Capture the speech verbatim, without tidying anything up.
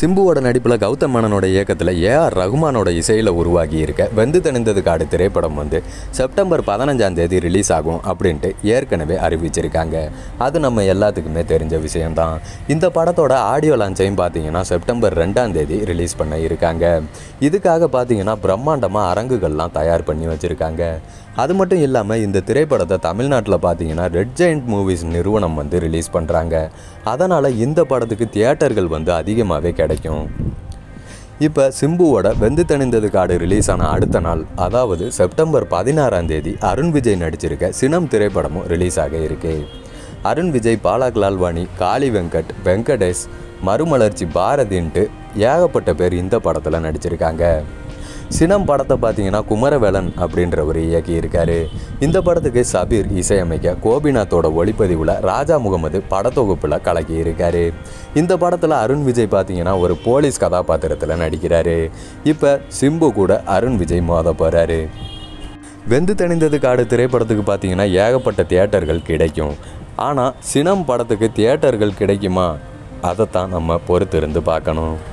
சிம்புவோட நடிப்பில் கௌதம் மேனனோட இயக்கத்தில் ஏ ஆர் ரகுமானோட இசையில் உருவாகி இருக்க வெந்து தணிந்தது காடு திரைப்படம் வந்து செப்டம்பர் பதினஞ்சாம் தேதி ரிலீஸ் ஆகும் அப்படின்ட்டு ஏற்கனவே அறிவிச்சிருக்காங்க. அது நம்ம எல்லாத்துக்குமே தெரிஞ்ச விஷயம்தான். இந்த படத்தோட ஆடியோ லான்ச்சையும் பார்த்தீங்கன்னா செப்டம்பர் ரெண்டாம் தேதி ரிலீஸ் பண்ண இருக்காங்க. இதுக்காக பார்த்தீங்கன்னா பிரம்மாண்டமாக அரங்குகள்லாம் தயார் பண்ணி வச்சுருக்காங்க. அது மட்டும் இல்லாமல் இந்த திரைப்படத்தை தமிழ்நாட்டில் பார்த்தீங்கன்னா ரெட் ஜெயண்ட் மூவிஸ் நிறுவனம் வந்து ரிலீஸ் பண்ணுறாங்க. அதனால் இந்த படத்துக்கு தியேட்டர்கள் வந்து அதிகமாகவே கிடைக்கும். இப்போ சிம்புவோட வெந்து தணிந்தது காடு ரிலீஸ் ஆன அடுத்த நாள், அதாவது செப்டம்பர் பதினாறாம் தேதி அருண்விஜய் நடிச்சிருக்க சினம் திரைப்படமும் ரிலீஸ் ஆக இருக்கு. அருண்விஜய், பாலாக் லால்வாணி, காளி வெங்கட், வெங்கடேஷ், மறுமலர்ச்சி பாரதின்ட்டு ஏகப்பட்ட பேர் இந்த படத்தில் நடிச்சிருக்காங்க. சினம் படத்தை பார்த்தீங்கன்னா குமரவேலன் அப்படின்றவர் இயக்கியிருக்காரு. இந்த படத்துக்கு சபீர் இசையமைக்க கோபிநாத்தோட ஒளிப்பதிவில் ராஜா முகமது படத்தொகுப்பில் கலக்கி இருக்காரு. இந்த படத்தில் அருண் விஜய் பார்த்தீங்கன்னா ஒரு போலீஸ் கதாபாத்திரத்தில் நடிக்கிறாரு. இப்போ சிம்பு கூட அருண் விஜய் மோத போகிறாரு. வெந்து தணிந்தது காடு திரைப்படத்துக்கு பார்த்தீங்கன்னா ஏகப்பட்ட தியேட்டர்கள் கிடைக்கும். ஆனால் சினம் படத்துக்கு தியேட்டர்கள் கிடைக்குமா? அதைத்தான் நம்ம பொறுத்திருந்து பார்க்கணும்.